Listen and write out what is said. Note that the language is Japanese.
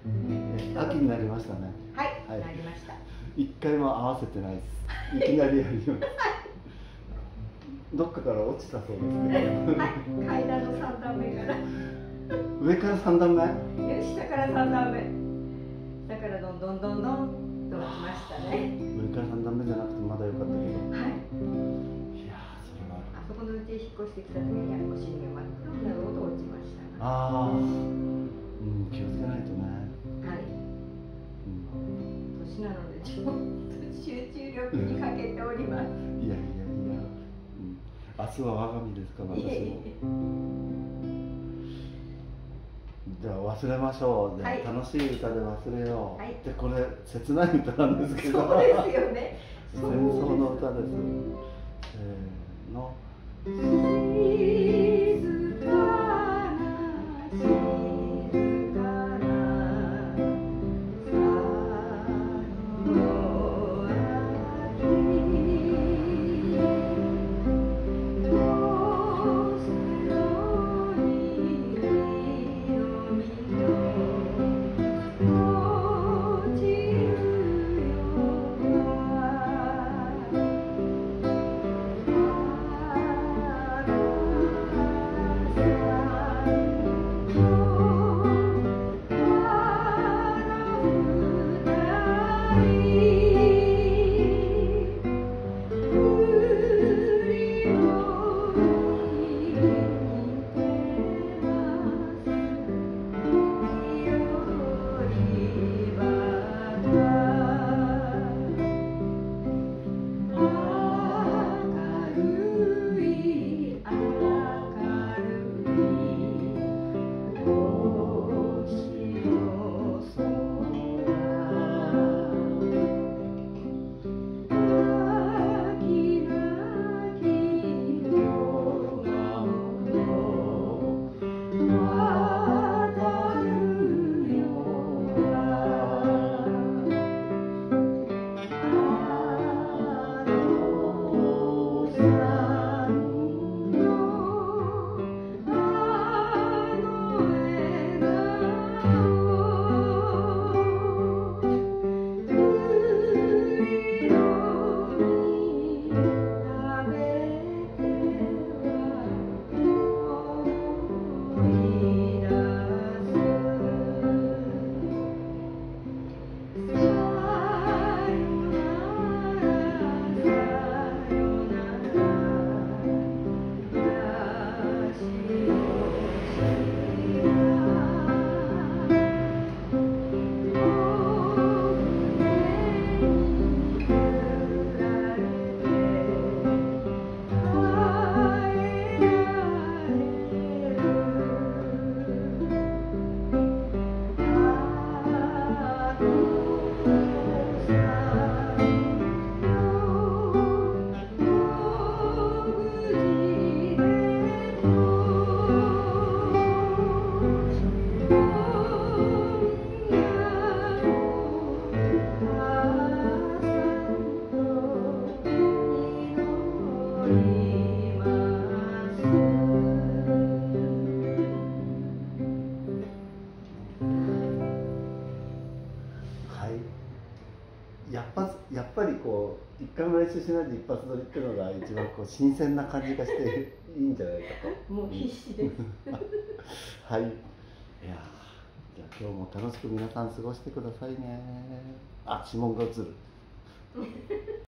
秋になりましたね。 はい、なりました。 一回も合わせてないです。いきなりやります。どっかから落ちたそうですけど。 はい、階段の3段目から。 上から3段目？ 下から3段目。だからどんどんどんどんと落ちましたね。 上から3段目じゃなくてまだ良かったけど。 はい。 いやー、それは。 あそこのうち引っ越してきた時にお尻が真っ黒になるほど落ちました。 ああ、うん、気をつけないとね。 はい。年なのでちょっと集中力に欠けております。 いやいやいや、明日は我が身ですから私も。じゃあ忘れましょう。じゃあ楽しい歌で忘れよう。はい、でこれ切ない歌なんですけど。 そうですよね。 戦争の歌です。せーの。やっぱりこう一回も練習しないで一発撮りっていうのが一番こう新鮮な感じがしていいんじゃないかと。 もう必死です。 はい。いやじゃあ今日も楽しく皆さん過ごしてくださいね。あ、指紋が映る。